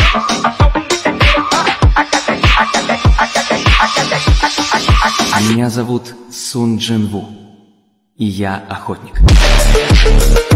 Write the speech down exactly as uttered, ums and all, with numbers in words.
Меня зовут Сун Джин Ву, и я охотник.